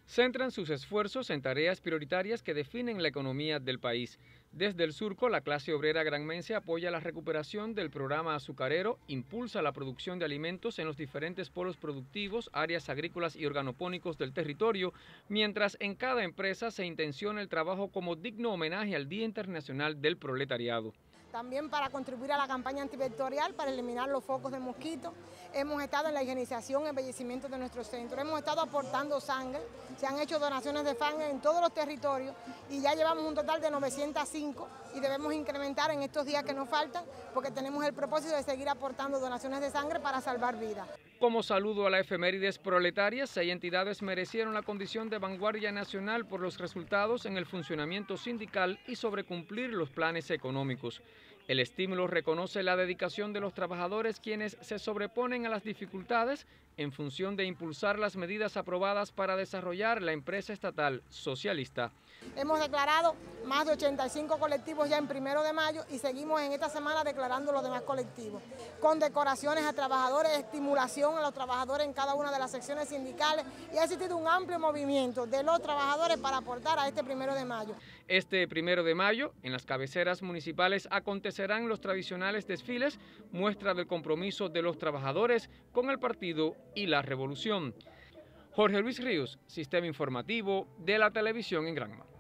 centran sus esfuerzos en tareas prioritarias que definen la economía del país. Desde el Surco, la clase obrera granmense apoya la recuperación del programa azucarero, impulsa la producción de alimentos en los diferentes polos productivos, áreas agrícolas y organopónicos del territorio, mientras en cada empresa se intenciona el trabajo como digno homenaje al Día Internacional del Proletariado. También para contribuir a la campaña antivectorial para eliminar los focos de mosquitos. Hemos estado en la higienización y embellecimiento de nuestros centros. Hemos estado aportando sangre, se han hecho donaciones de sangre en todos los territorios y ya llevamos un total de 905 y debemos incrementar en estos días que nos faltan porque tenemos el propósito de seguir aportando donaciones de sangre para salvar vidas. Como saludo a la efemérides proletaria, 6 entidades merecieron la condición de vanguardia nacional por los resultados en el funcionamiento sindical y sobre cumplir los planes económicos. El estímulo reconoce la dedicación de los trabajadores quienes se sobreponen a las dificultades en función de impulsar las medidas aprobadas para desarrollar la empresa estatal socialista. Hemos declarado más de 85 colectivos ya en 1 de mayo y seguimos en esta semana declarando los demás colectivos, con decoraciones a trabajadores, estimulación a los trabajadores en cada una de las secciones sindicales y ha existido un amplio movimiento de los trabajadores para aportar a este 1 de mayo. Este 1 de mayo, en las cabeceras municipales acontecerán los tradicionales desfiles, muestra del compromiso de los trabajadores con el partido y la revolución. Jorge Luis Ríos, Sistema Informativo de la Televisión en Granma.